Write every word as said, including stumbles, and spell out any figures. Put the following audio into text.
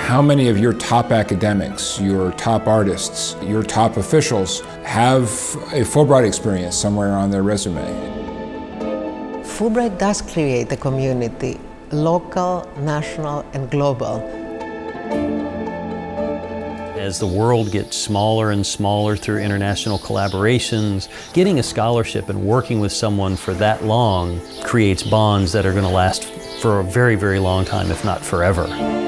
How many of your top academics, your top artists, your top officials have a Fulbright experience somewhere on their resume? Fulbright does create a community, local, national, and global. As the world gets smaller and smaller through international collaborations, getting a scholarship and working with someone for that long creates bonds that are going to last for a very, very long time, if not forever.